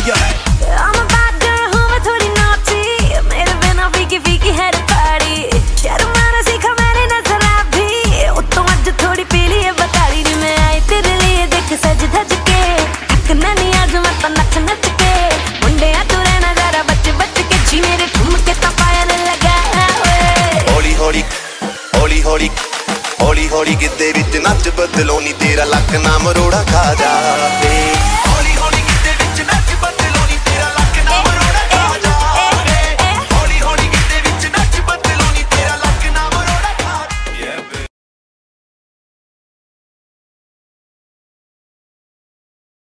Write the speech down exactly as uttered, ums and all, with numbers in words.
दिया है। I'm a bad girl, हूँ मैं थोड़ी naughty, मेरे बिना फीकी फीकी है पारी। शर्माना सीखा मैंने नजर भी, उत्तों अज थोड़ी पीली है बताड़ी नी। मैं आई तेरे लिए देख सज धज के, थकना नहीं आज मैं तो नच नच के। मुंडे तू रहना जरा बच बच के, जी मेरे ठुमके तो पायल लगा है। हौली हौली हौली हौली हौली हौली गिद्दे विच नच बदलो नी, तेरा लक ना मरोड़ा खा जा।